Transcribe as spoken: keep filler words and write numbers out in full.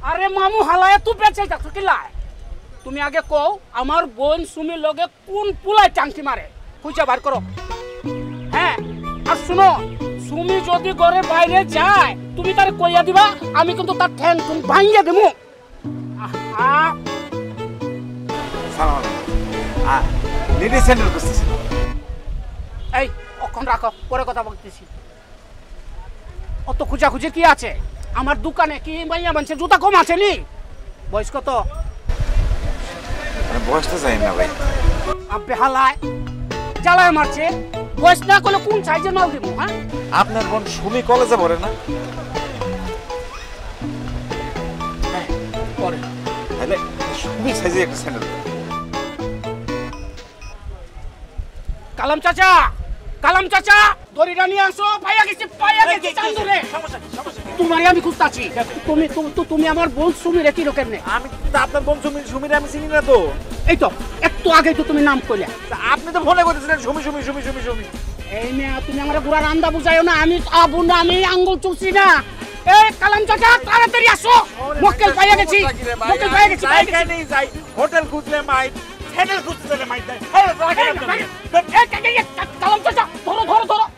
আরে মামু হালায় তুই বেঁচে যাচ্ছ কি লাই তুমি আগে কও আমার বোন সুমি লগে কোন পুলায় টাঙ্কি মারে খুঁজে বার করো হ্যাঁ আর শুনো সুমি যদি ঘরে বাইরে যায় তুমি তার কইয়া দিবা আমি কিন্তু তার ঠ্যাং ঠুং ভাঙিয়ে দেবো এই অখন রাখো পরে কথা বলতেছি অত খুঁজাখুঁজি কি আছে আমার দোকানে কি মাইয়া মানছে জুতা কম আছে নি বয়স কত বয়স তো জানি না ভাই আব্বে হালায় জ্বালায় মারছে বয়স না করলে কোন সাইজের মাল দিব হ্যাঁ আপনার বোন সুমি কলেজে পড়ে না পরে তাহলে সুমি সাইজে একটা স্যান্ডেল কালাম চাচা কালাম চাচা দড়িটা নিয়ে আসো পাইয়া গেছি পাইয়া গেছি চান্দুরে তোমারই আমি খুঁজতাছি তুমি তুমি আমার বোন সুমি রে কি রকম নে আমি তো আপনার বোন সুমি সুমিরে আমি চিনি না তো এই তো একটু আগে তো তুমি নাম কইলে আপনি তো ফোনে কইতেছিলেন সুমি সুমি সুমি সুমি সুমি এই মেয়ে তুমি আমার গুড়া রান্দা বুঝাইও না আমি আবু না আমি আঙ্গুল চুষি না এই কালাম চাচা তাড়াতাড়ি আসো মক্কেল পাইয়া গেছি মক্কেল পাইয়া গেছি যাই কেন যাই হোটেল খুঁজলে মাই স্যান্ডেল খুঁজলে মাই কালাম চাচা ধরো ধরো ধরো